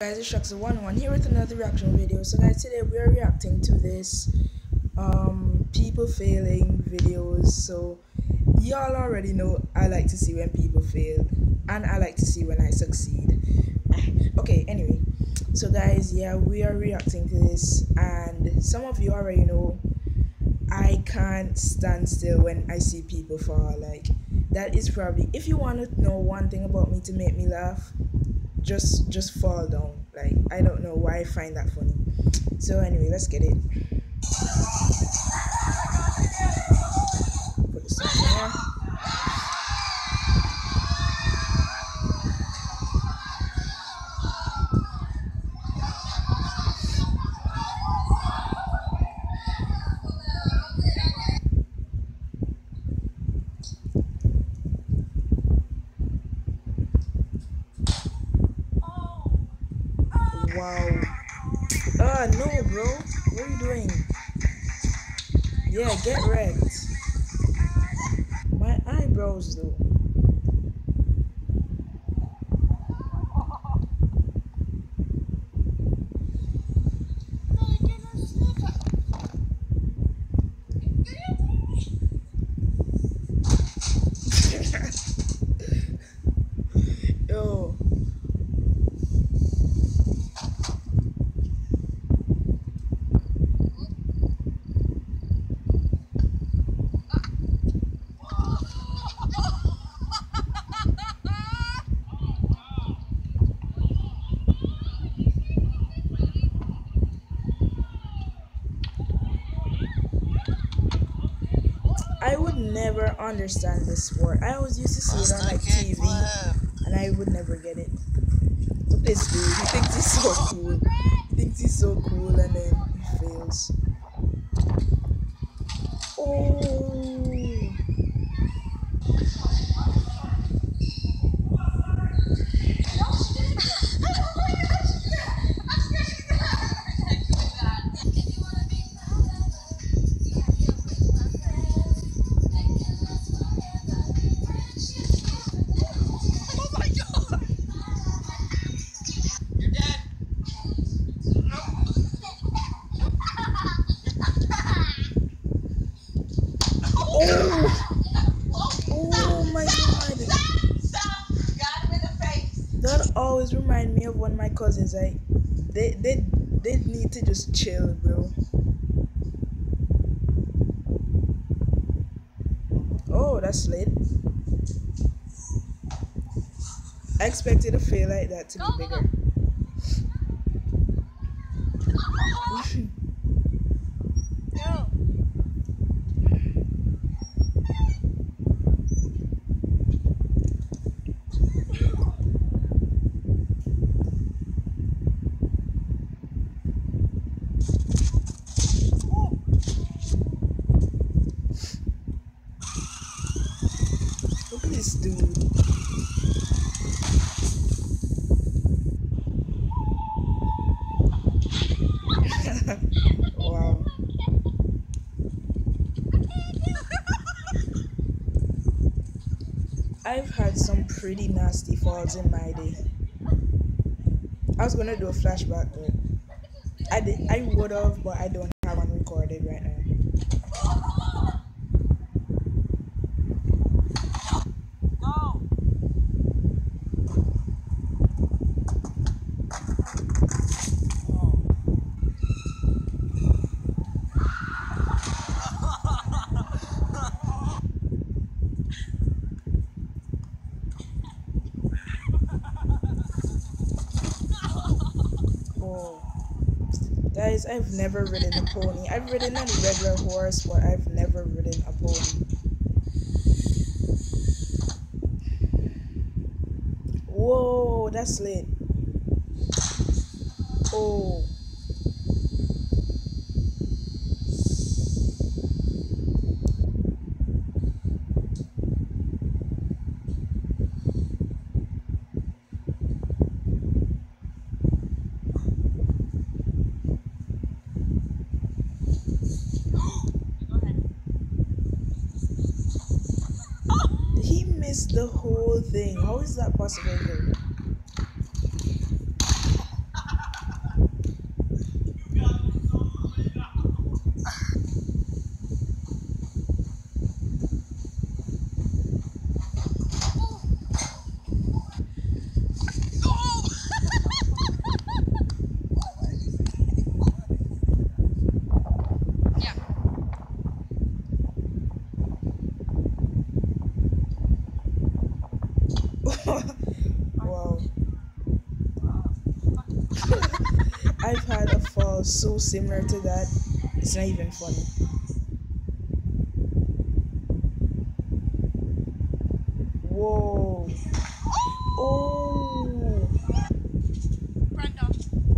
Guys, it's Shaksta11 here with another reaction video. So guys, today we are reacting to this people failing videos. So y'all already know I like to see when people fail and I like to see when I succeed. Okay, anyway, so guys, yeah, we are reacting to this, and some of you already know I can't stand still when I see people fall. Like, that is probably, if you want to know one thing about me to make me laugh, just fall down. Like, I don't know why I find that funny. So anyway, let's get it. Put this on there. Wow. No, bro. What are you doing? Yeah, get wrecked. My eyebrows, though. Yo. I would never understand this sport. I always used to see it on like TV, and I would never get it. Look at this dude. He thinks he's so cool. He thinks he's so cool, and then he fails. Oh. Oh my god. That always remind me of one of my cousins. Like, they need to just chill, bro. Oh, that's lit. I expected a fail like that to be bigger. Look at this dude. Wow. I've had some pretty nasty falls in my day. I was gonna do a flashback, but I would have, but I don't have one recorded right now. Guys, I've never ridden a pony. I've ridden a regular horse, but I've never ridden a pony. Whoa, that's lit. Oh. The whole thing. How is that possible? I've had a fall so similar to that, it's not even funny. Whoa. Oh. Brenda.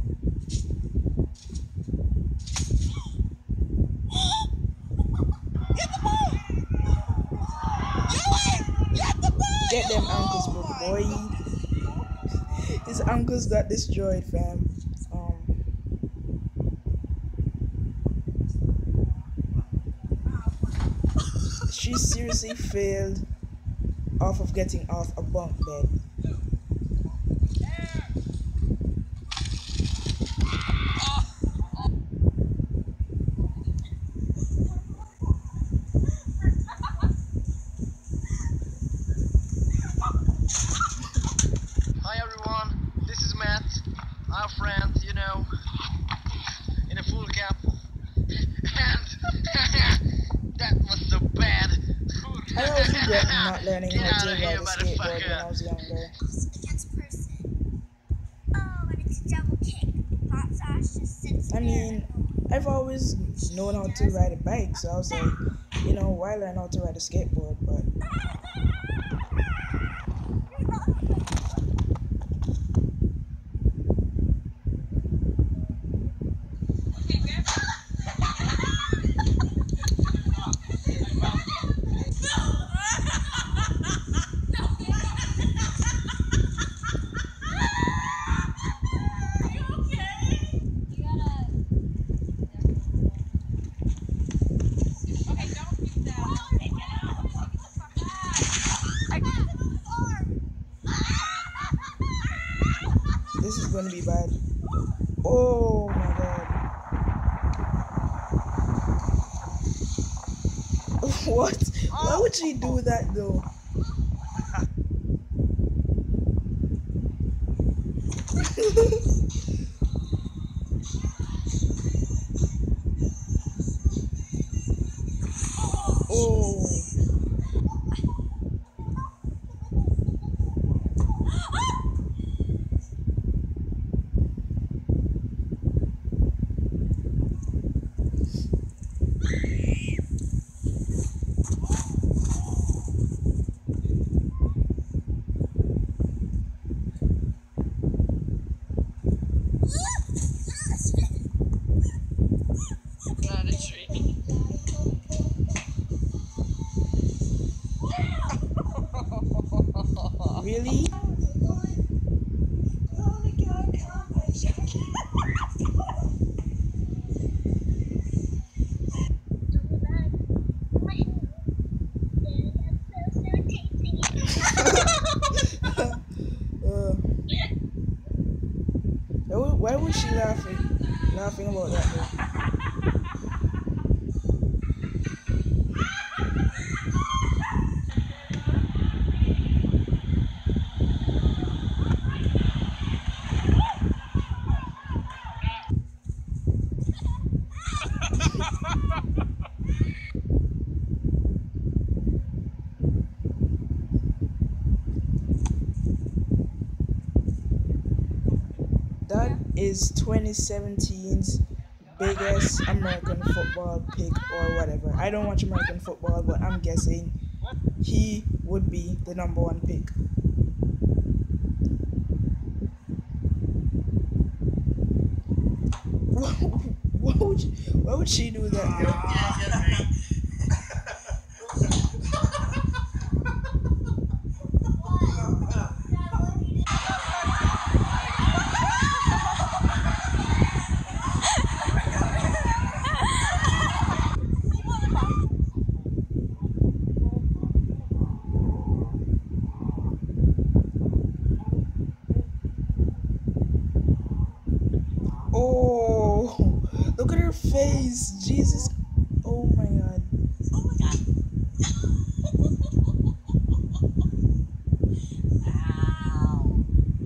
Get the ball! Get the ball! Get them ankles, bro, boy. His ankles got destroyed, fam. She seriously failed off of getting off a bunk bed. Hi everyone, this is Matt, our friend, you know, in a full cap. And that was so bad. I always regret not learning Get how out to of ride here, a skateboard when I motherfucker. was younger. Against person. Oh, and it's a double kick. Hot sauce just sits I there. mean, I've always known how to ride a bike, so I was like, you know, why learn how to ride a skateboard? But this is gonna be bad. Oh my god. What? Why would she do that though? Oh. Really? uh, why was she laughing about that though? That is 2017's biggest American football pick or whatever. I don't watch American football, but I'm guessing he would be the number one pick. Why would she do that? Oh, look at her face. Jesus. Oh my god. Oh my god. Ow.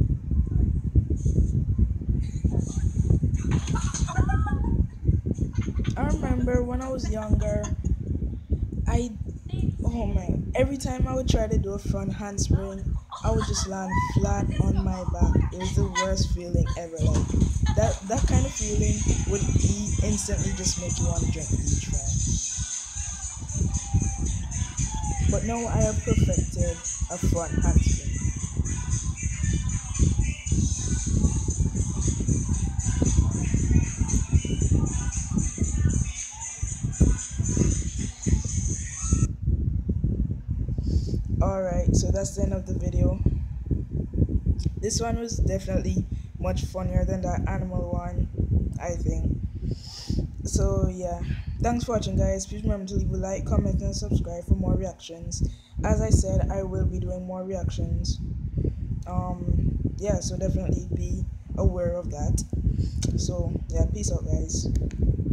I remember when I was younger, oh man, every time I would try to do a front handspring, I would just land flat on my back. It was the worst feeling ever. Like that kind of feeling would instantly just make you want to drink bleach, right? But now I have perfected a front handspring. Alright, so that's the end of the video. This one was definitely much funnier than that animal one, I think. So yeah, thanks for watching, guys. Please remember to leave a like, comment, and subscribe for more reactions. As I said, I will be doing more reactions. Yeah, so definitely be aware of that. So yeah, peace out, guys.